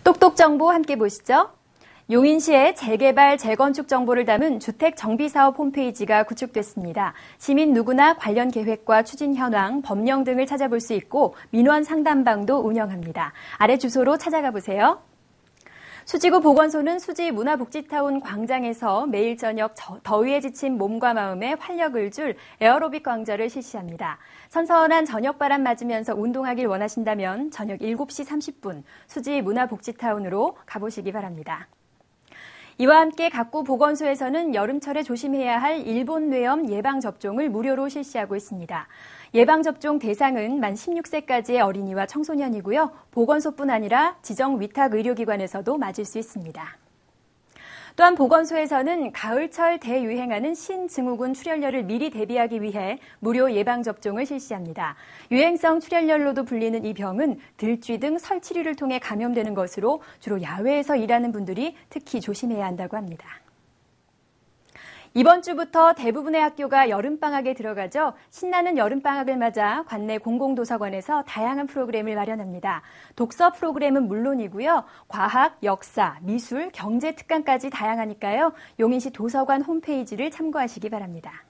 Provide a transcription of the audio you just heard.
똑똑 정보 함께 보시죠. 용인시의 재개발, 재건축 정보를 담은 주택정비사업 홈페이지가 구축됐습니다. 시민 누구나 관련 계획과 추진 현황, 법령 등을 찾아볼 수 있고 민원 상담방도 운영합니다. 아래 주소로 찾아가 보세요. 수지구 보건소는 수지 문화복지타운 광장에서 매일 저녁 더위에 지친 몸과 마음에 활력을 줄 에어로빅 강좌를 실시합니다. 선선한 저녁바람 맞으면서 운동하길 원하신다면 저녁 7시 30분 수지 문화복지타운으로 가보시기 바랍니다. 이와 함께 각구 보건소에서는 여름철에 조심해야 할 일본 뇌염 예방접종을 무료로 실시하고 있습니다. 예방접종 대상은 만 16세까지의 어린이와 청소년이고요. 보건소뿐 아니라 지정 위탁 의료기관에서도 맞을 수 있습니다. 또한 보건소에서는 가을철 대유행하는 신증후군 출혈열을 미리 대비하기 위해 무료 예방접종을 실시합니다. 유행성 출혈열로도 불리는 이 병은 들쥐 등 설치류를 통해 감염되는 것으로 주로 야외에서 일하는 분들이 특히 조심해야 한다고 합니다. 이번 주부터 대부분의 학교가 여름방학에 들어가죠. 신나는 여름방학을 맞아 관내 공공도서관에서 다양한 프로그램을 마련합니다. 독서 프로그램은 물론이고요. 과학, 역사, 미술, 경제 특강까지 다양하니까요. 용인시 도서관 홈페이지를 참고하시기 바랍니다.